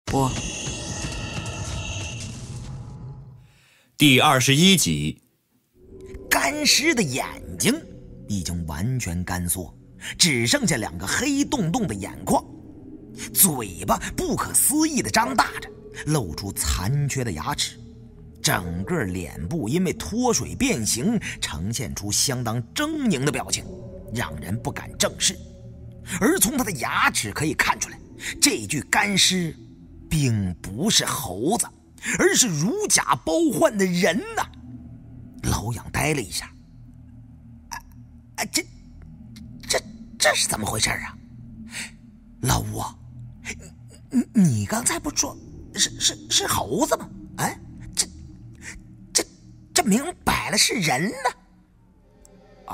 我第21集。 干尸的眼睛已经完全干缩，只剩下2个黑洞洞的眼眶，嘴巴不可思议地张大着，露出残缺的牙齿，整个脸部因为脱水变形，呈现出相当狰狞的表情，让人不敢正视。而从他的牙齿可以看出来，这具干尸并不是猴子，而是如假包换的人呐！老痒呆了一下，这是怎么回事啊？老吴，你刚才不说是猴子吗？哎，这明摆了是人呢！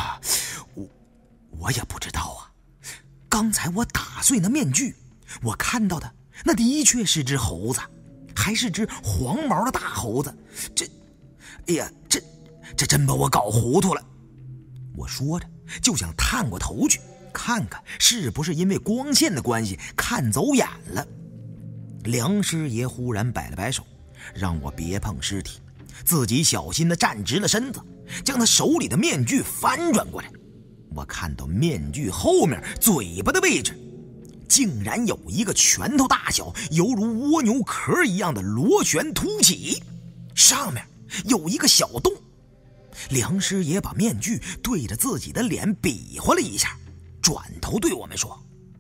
我也不知道啊。刚才我打碎那面具，我看到的那的确是只猴子，还是只黄毛的大猴子。哎呀，这真把我搞糊涂了。我说着就想探过头去看看是不是因为光线的关系看走眼了。梁师爷忽然摆了摆手，让我别碰尸体，自己小心地站直了身子，将他手里的面具翻转过来。我看到面具后面嘴巴的位置竟然有一个拳头大小犹如蜗牛壳一样的螺旋凸起，上面有一个小洞。梁师爷把面具对着自己的脸比划了一下，转头对我们说：“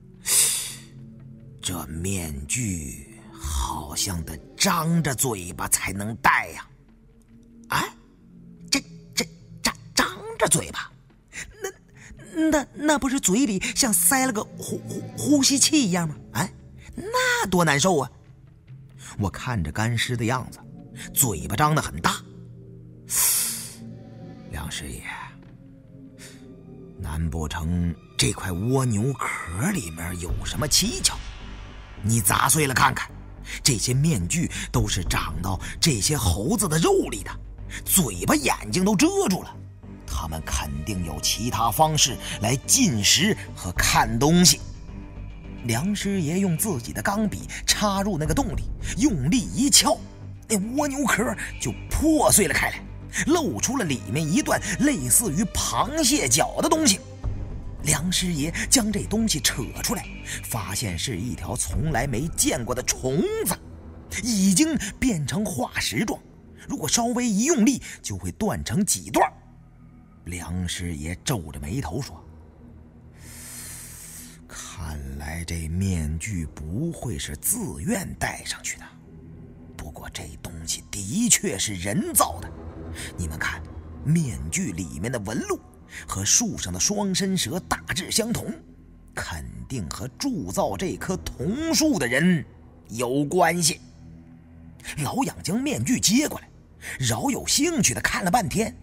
这面具好像得张着嘴巴才能戴呀。”啊，这张着嘴巴，那不是嘴里像塞了个呼吸器一样吗？哎，那多难受啊！我看着干尸的样子，嘴巴张得很大。梁师爷，难不成这块蜗牛壳里面有什么蹊跷？你砸碎了看看，这些面具都是长到这些猴子的肉里的，嘴巴眼睛都遮住了，他们肯定有其他方式来进食和看东西。梁师爷用自己的钢笔插入那个洞里，用力一撬，那蜗牛壳就破碎了开来，露出了里面一段类似于螃蟹脚的东西。梁师爷将这东西扯出来，发现是一条从来没见过的虫子，已经变成化石状，如果稍微一用力就会断成几段。梁师爷皱着眉头说：“看来这面具不会是自愿戴上去的，不过这东西的确是人造的。你们看，面具里面的纹路和树上的双身蛇大致相同，肯定和铸造这棵桐树的人有关系。”老痒将面具接过来，饶有兴趣地看了半天。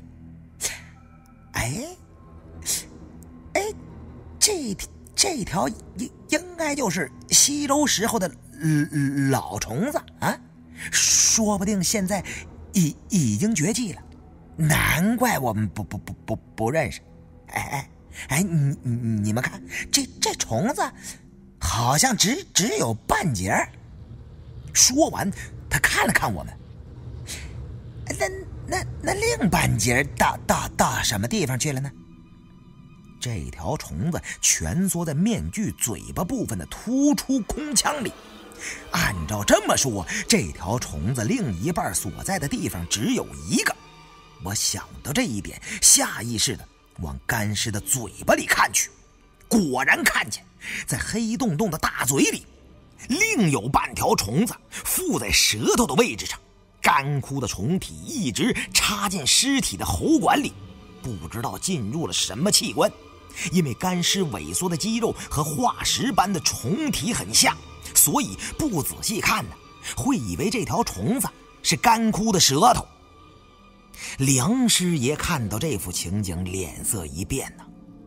这条应该就是西周时候的老虫子啊，说不定现在已经绝迹了，难怪我们不认识。你们看，这虫子好像只有半截。说完，他看了看我们，那另半截到什么地方去了呢？这条虫子蜷缩在面具嘴巴部分的突出空腔里，按照这么说，这条虫子另一半所在的地方只有一个。我想到这一点，下意识的往干尸的嘴巴里看去，果然看见在黑洞洞的大嘴里另有半条虫子附在舌头的位置上，干枯的虫体一直插进尸体的喉管里，不知道进入了什么器官。因为干尸萎缩的肌肉和化石般的虫体很像，所以不仔细看呢，会以为这条虫子是干枯的舌头。梁师爷看到这幅情景，脸色一变呢，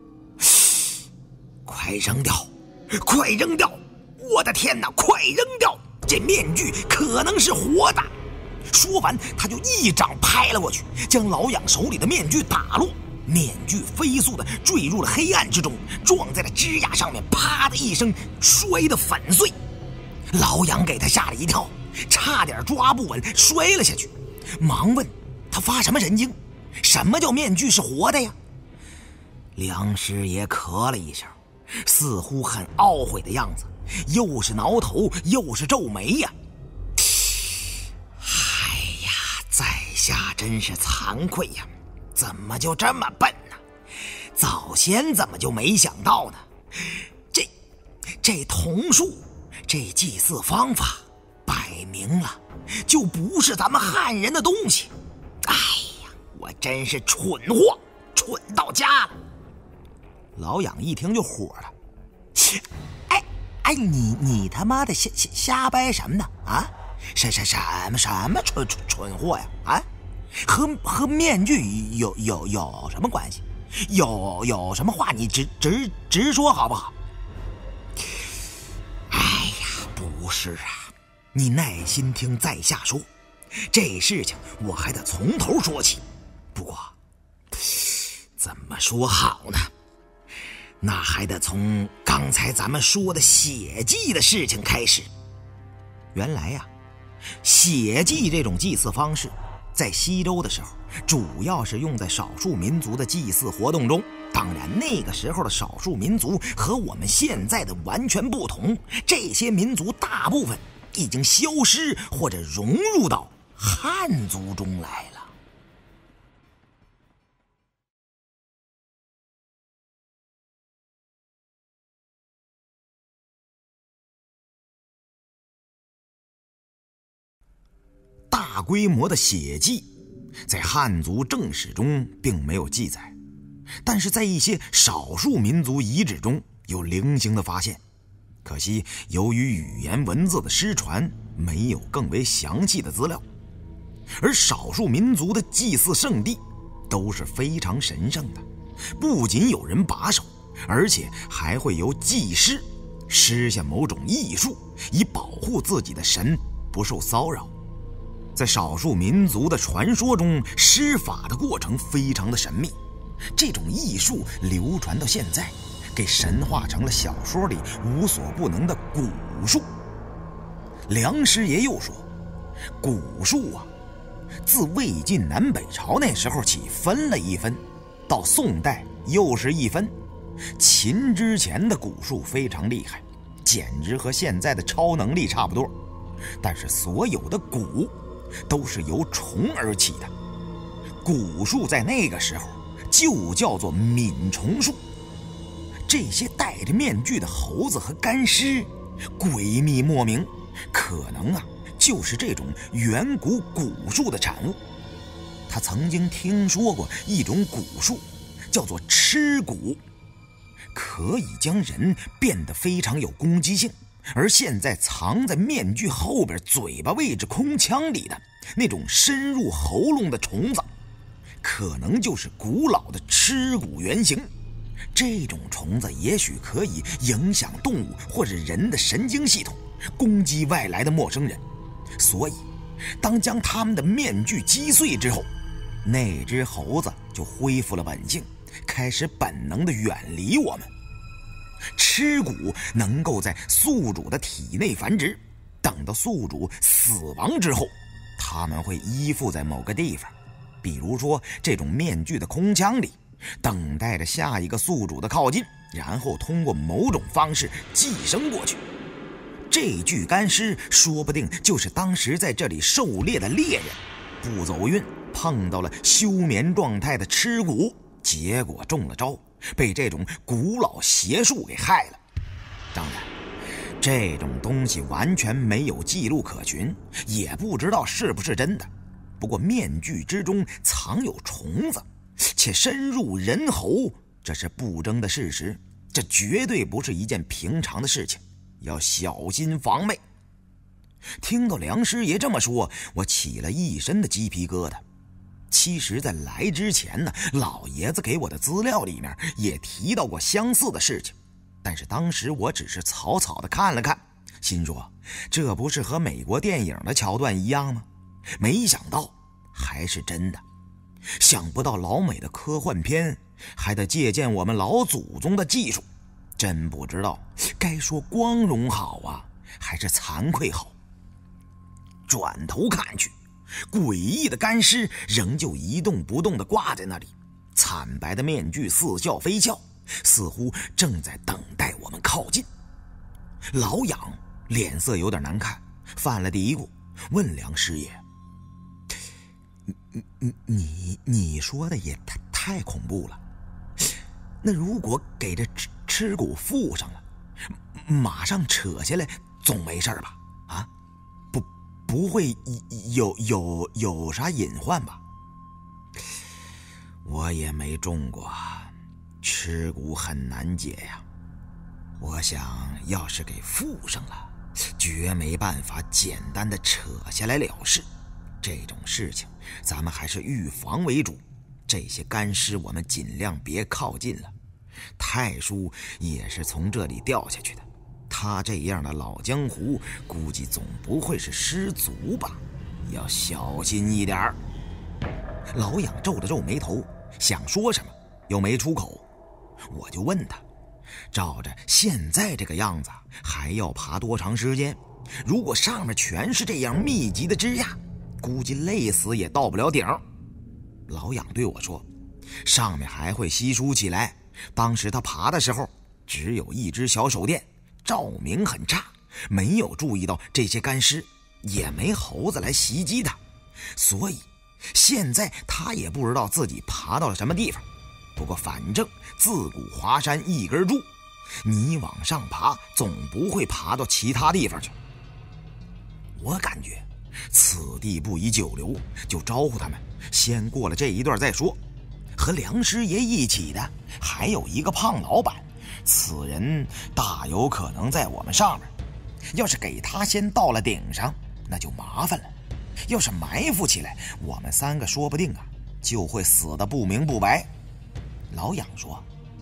快扔掉，快扔掉！我的天哪，快扔掉！这面具可能是活的！说完，他就一掌拍了过去，将老痒手里的面具打落。面具飞速地坠入了黑暗之中，撞在了枝桠上面，啪的一声摔得粉碎。 老杨给他吓了一跳，差点抓不稳摔了下去，忙问他发什么神经，什么叫面具是活的呀？梁师爷咳了一声，似乎很懊悔的样子，又是挠头又是皱眉呀。哎呀，在下真是惭愧呀，怎么就这么笨呢？早先怎么就没想到呢？这桐树，这祭祀方法，摆明了就不是咱们汉人的东西。哎呀，我真是蠢货，蠢到家了。老痒一听就火了，你他妈的瞎掰什么呢？啊，什么蠢货呀？啊，和面具有什么关系？有什么话你直说好不好？哎呀，不是啊，你耐心听在下说，这事情我还得从头说起。不过怎么说好呢？那还得从刚才咱们说的血祭的事情开始。原来呀，血祭这种祭祀方式在西周的时候主要是用在少数民族的祭祀活动中。当然那个时候的少数民族和我们现在的完全不同，这些民族大部分已经消失或者融入到汉族中来了。大规模的血祭在汉族正史中并没有记载，但是在一些少数民族遗址中有零星的发现。可惜由于语言文字的失传，没有更为详细的资料。而少数民族的祭祀圣地都是非常神圣的，不仅有人把守，而且还会由祭师施下某种艺术，以保护自己的神不受骚扰。在少数民族的传说中，施法的过程非常的神秘，这种艺术流传到现在，给神化成了小说里无所不能的蛊术。梁师爷又说，蛊术啊，自魏晋南北朝那时候起分了一分，到宋代又是一分。秦之前的蛊术非常厉害，简直和现在的超能力差不多。但是所有的蛊都是由虫而起的，蛊术在那个时候就叫做泯虫术。这些戴着面具的猴子和干尸诡秘莫名，可能就是这种远古蛊术的产物。他曾经听说过一种蛊术叫做吃蛊，可以将人变得非常有攻击性，而现在藏在面具后边嘴巴位置空腔里的那种深入喉咙的虫子，可能就是古老的吃蛊原型。这种虫子也许可以影响动物或者人的神经系统，攻击外来的陌生人。所以当将他们的面具击碎之后，那只猴子就恢复了本性，开始本能地远离我们。吃蛊能够在宿主的体内繁殖，等到宿主死亡之后，他们会依附在某个地方，比如说这种面具的空腔里，等待着下一个宿主的靠近，然后通过某种方式寄生过去。这具干尸说不定就是当时在这里狩猎的猎人，不走运碰到了休眠状态的吃蛊，结果中了招，被这种古老邪术给害了。当然这种东西完全没有记录可循，也不知道是不是真的。不过面具之中藏有虫子，且深入人喉，这是不争的事实，这绝对不是一件平常的事情，要小心防备。听到梁师爷这么说，我起了一身的鸡皮疙瘩。其实在来之前呢，老爷子给我的资料里面也提到过相似的事情，但是当时我只是草草的看了看，心说这不是和美国电影的桥段一样吗？没想到还是真的。想不到老美的科幻片还得借鉴我们老祖宗的技术，真不知道该说光荣好还是惭愧好。转头看去，诡异的干尸仍旧一动不动地挂在那里，惨白的面具似笑非笑，似乎正在等待我们靠近。老杨脸色有点难看，犯了嘀咕，问梁师爷：“你说的也太恐怖了。那如果给这尸骨附上了，马上扯下来总没事吧？啊，不会有啥隐患吧？”我也没中过，尸骨很难解呀。我想要是给附上了，绝没办法简单的扯下来了事。这种事情咱们还是预防为主，这些干尸我们尽量别靠近了。太叔也是从这里掉下去的，他这样的老江湖，估计总不会是失足吧？要小心一点。老杨皱了皱眉头，想说什么又没出口。我就问他，照着现在这个样子，还要爬多长时间？如果上面全是这样密集的枝桠，估计累死也到不了顶。老杨对我说，上面还会稀疏起来。当时他爬的时候，只有一只小手电，照明很差，没有注意到这些干尸，也没猴子来袭击他，所以现在他也不知道自己爬到了什么地方。不过反正自古华山一根柱，你往上爬总不会爬到其他地方去。我感觉此地不宜久留，就招呼他们先过了这一段再说。和梁师爷一起的还有一个胖老板，此人大有可能在我们上面，要是给他先到了顶上，那就麻烦了。要是埋伏起来，我们三个说不定就会死得不明不白。老杨说，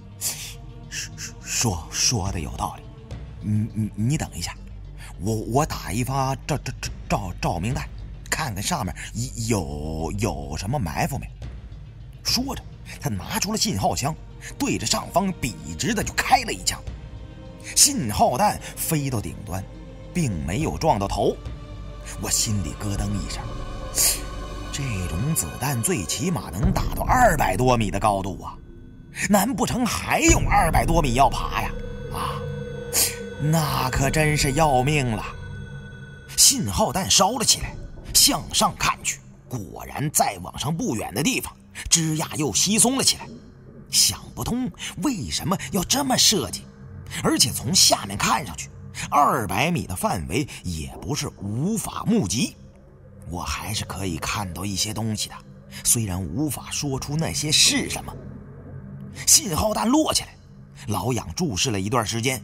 说的有道理。你等一下，我打一发照明弹，看看上面有什么埋伏没。说着，他拿出了信号枪，对着上方笔直的就开了一枪。信号弹飞到顶端，并没有撞到头。我心里咯噔一声，这种子弹最起码能打到200多米的高度啊！难不成还有200多米要爬呀？啊，那可真是要命了。信号弹烧了起来，向上看去，果然再往上不远的地方，枝桠又稀松了起来。想不通为什么要这么设计，而且从下面看上去，200米的范围也不是无法目击，我还是可以看到一些东西的，虽然无法说出那些是什么。信号弹落下来，老杨注视了一段时间，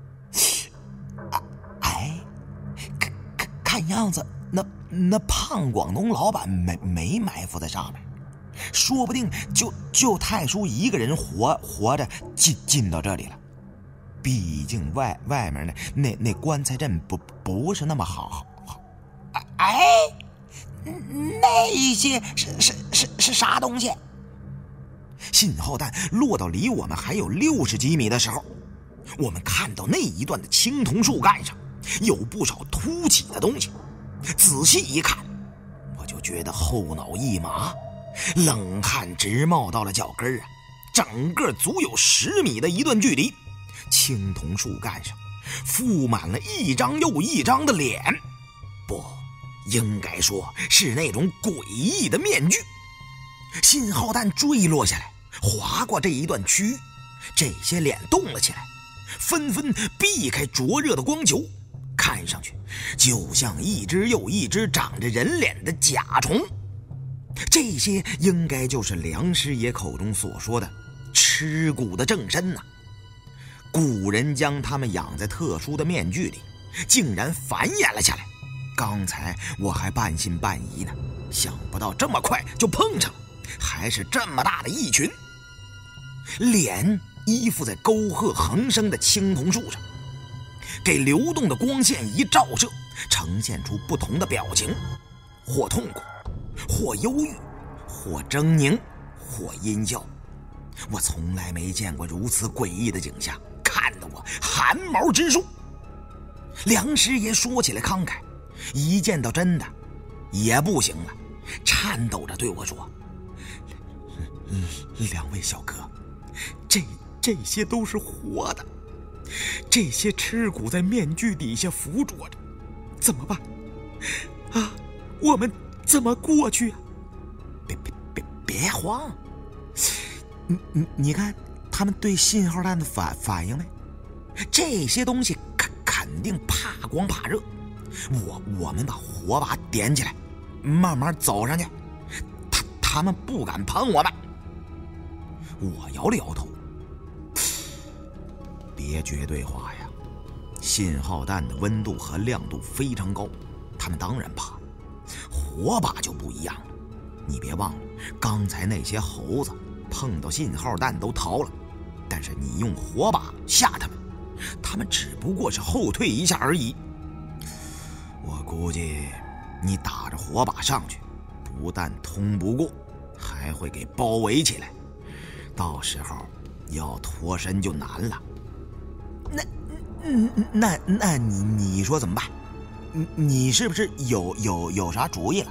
看样子那胖广东老板没埋伏在上面，说不定就太叔一个人活着进到这里了。毕竟外面那棺材阵不是那么好。那一些是啥东西？信号弹落到离我们还有60几米的时候，我们看到那一段的青铜树干上有不少凸起的东西。仔细一看，我就觉得后脑一麻，冷汗直冒到了脚跟啊！整个足有10米的一段距离，青铜树干上覆满了一张又一张的脸，不，应该说是那种诡异的面具。信号弹坠落下来，划过这一段区域，这些脸动了起来，纷纷避开灼热的光球，看上去就像一只又一只长着人脸的甲虫。这些应该就是梁师爷口中所说的尸骨的正身呐。古人将它们养在特殊的面具里，竟然繁衍了下来。刚才我还半信半疑呢，想不到这么快就碰上了，还是这么大的一群。脸依附在沟壑横生的青铜树上，给流动的光线一照射，呈现出不同的表情，或痛苦，或忧郁，或狰狞，或阴笑。我从来没见过如此诡异的景象，看得我汗毛直竖。 梁师爷说起来慷慨，一见到真的也不行了，颤抖着对我说：“两位小哥，这些都是活的，这些尸骨在面具底下附着着，怎么办啊？我们怎么过去啊？”别慌，你看他们对信号弹的反应没？这些东西肯定怕光怕热，我们把火把点起来，慢慢走上去，他们不敢碰我们。我摇了摇头，别绝对化呀，信号弹的温度和亮度非常高，他们当然怕。火把就不一样了，你别忘了，刚才那些猴子碰到信号弹都逃了，但是你用火把吓他们，他们只不过是后退一下而已。我估计你打着火把上去，不但通不过，还会给包围起来，到时候要脱身就难了。那你说怎么办？你是不是有啥主意了？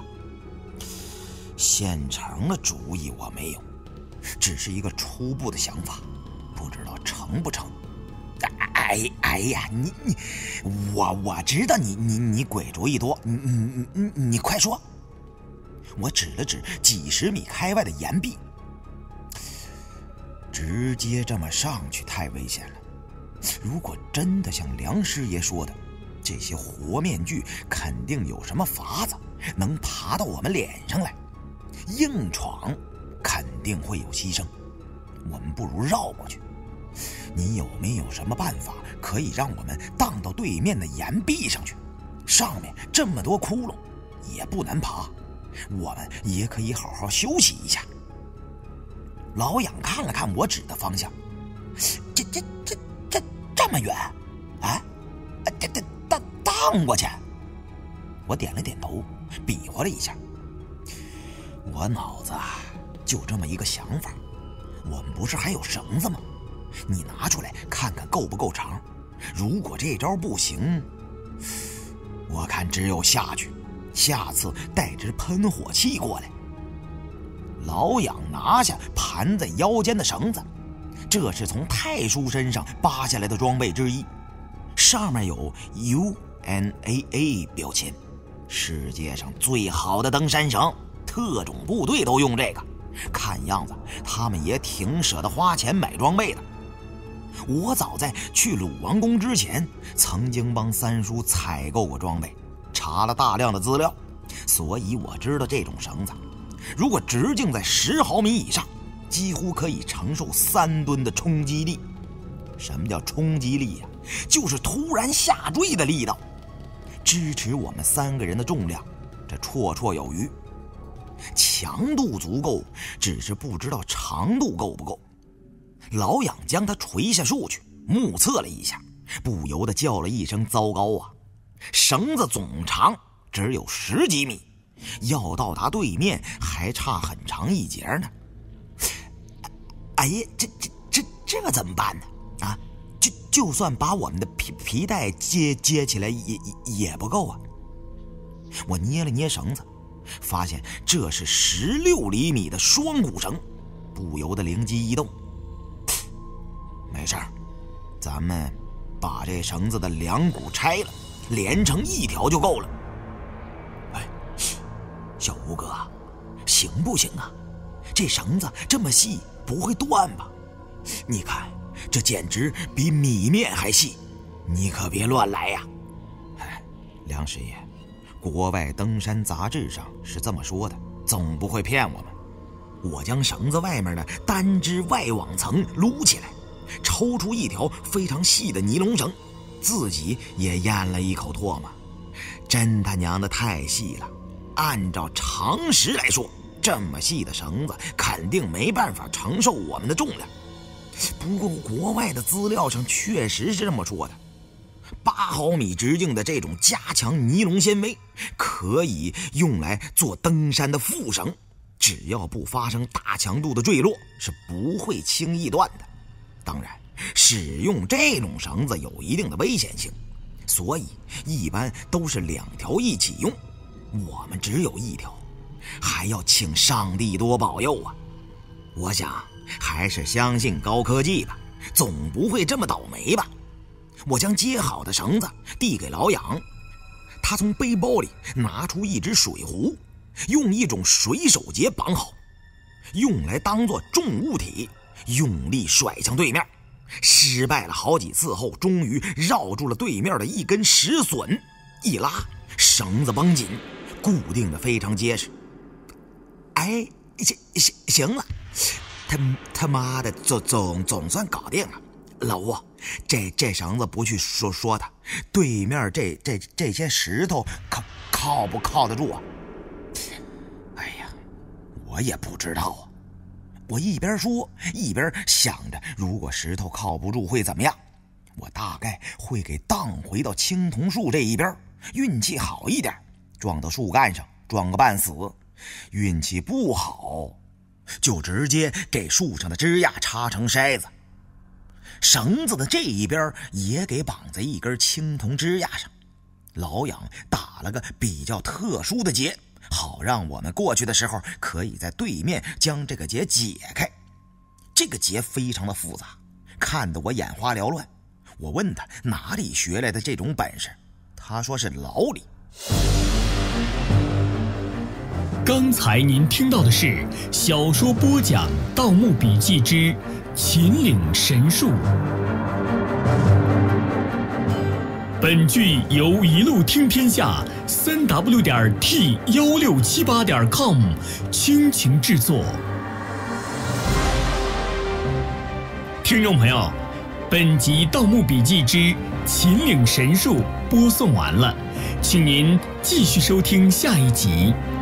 现成的主意我没有，只是一个初步的想法，不知道成不成。哎呀，我知道你鬼主意多，你快说。我指了指几十米开外的岩壁，直接这么上去太危险了。如果真的像梁师爷说的，这些活面具肯定有什么法子能爬到我们脸上来，硬闯肯定会有牺牲，我们不如绕过去。你有没有什么办法可以让我们荡到对面的岩壁上去？上面这么多窟窿，也不难爬，我们也可以好好休息一下。老痒看了看我指的方向，这么远啊？荡过去？我点了点头，比划了一下。我脑子就这么一个想法，我们不是还有绳子吗？你拿出来看看够不够长。如果这招不行，我看只有下去，下次带只喷火器过来。老痒拿下盘在腰间的绳子，这是从太叔身上扒下来的装备之一，上面有 UNAA 标签，世界上最好的登山绳，特种部队都用这个，看样子他们也挺舍得花钱买装备的。我早在去鲁王宫之前，曾经帮三叔采购过装备，查了大量的资料，所以我知道这种绳子，如果直径在10毫米以上，几乎可以承受3吨的冲击力。什么叫冲击力呀？就是突然下坠的力道，支持我们3个人的重量，这绰绰有余。强度足够，只是不知道长度够不够。老痒将它垂下树去，目测了一下，不由得叫了一声糟糕啊！绳子总长只有10几米，要到达对面还差很长一截呢。哎呀，这怎么办呢？啊，就算把我们的皮带接起来也不够啊！我捏了捏绳子，发现这是16厘米的双股绳，不由得灵机一动。没事儿，咱们把这绳子的2股拆了，连成一条就够了。哎，小吴哥，行不行啊？这绳子这么细，不会断吧？你看，这简直比米面还细，你可别乱来呀！哎，梁师爷，国外登山杂志上是这么说的，总不会骗我们。我将绳子外面的单只外网层撸起来，抽出一条非常细的尼龙绳，自己也咽了一口唾沫。真他娘的太细了，按照常识来说，这么细的绳子肯定没办法承受我们的重量。不过国外的资料上确实是这么说的，8毫米直径的这种加强尼龙纤维可以用来做登山的副绳，只要不发生大强度的坠落，是不会轻易断的。当然，使用这种绳子有一定的危险性， 所以一般都是2条一起用。我们只有1条，还要请上帝多保佑啊！我想还是相信高科技吧，总不会这么倒霉吧。我将接好的绳子递给老杨，他从背包里拿出一只水壶，用一种水手结绑好，用来当作重物体，用力甩向对面。失败了好几次后，终于绕住了对面的一根石笋，一拉，绳子绷紧，固定的非常结实。哎，行了，他妈的总算搞定了。老吴，这绳子不去说它，对面这些石头靠不靠得住啊？哎呀，我也不知道啊。我一边说一边想着，如果石头靠不住会怎么样？我大概会给荡回到青铜树这一边，运气好一点，撞到树干上撞个半死；运气不好，就直接给树上的枝桠插成筛子。绳子的这一边也给绑在一根青铜枝桠上。老杨打了个比较特殊的结，好让我们过去的时候可以在对面将这个结解开。这个结非常的复杂，看得我眼花缭乱。我问他哪里学来的这种本事，他说是牢里。 刚才您听到的是小说播讲《盗墓笔记之秦岭神树》。本剧由一路听天下3w.t1678.com 倾情制作。听众朋友，本集《盗墓笔记之秦岭神树》播送完了，请您继续收听下一集。